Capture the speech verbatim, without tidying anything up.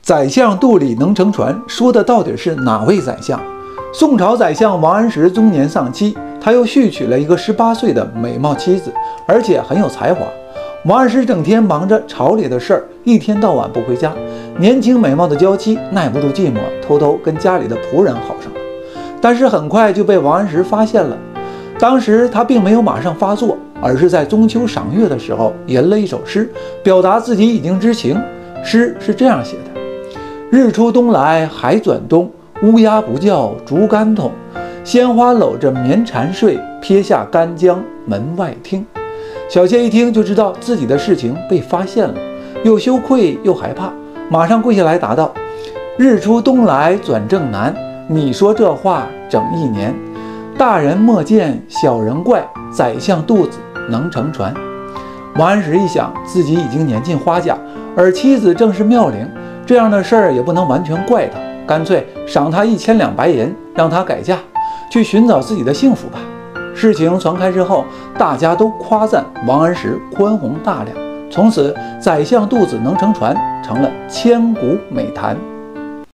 宰相肚里能乘船，说的到底是哪位宰相？宋朝宰相王安石中年丧妻，他又续娶了一个十八岁的美貌妻子，而且很有才华。王安石整天忙着朝里的事儿，一天到晚不回家。年轻美貌的娇妻耐不住寂寞，偷偷跟家里的仆人好上了。但是很快就被王安石发现了。当时他并没有马上发作，而是在中秋赏月的时候吟了一首诗，表达自己已经知情。诗是这样写的：日出东来海转东，乌鸦不叫竹竿痛。鲜花搂着绵蝉睡，撇下干将门外听。小妾一听就知道自己的事情被发现了，又羞愧又害怕，马上跪下来答道：日出东来转正南，你说这话整一年。大人莫见小人怪，宰相肚子能乘船。王安石一想，自己已经年近花甲，而妻子正是妙龄，这样的事儿也不能完全怪他，干脆赏他一千两白银，让他改嫁，去寻找自己的幸福吧。事情传开之后，大家都夸赞王安石宽宏大量，从此宰相肚子能乘船成了千古美谈。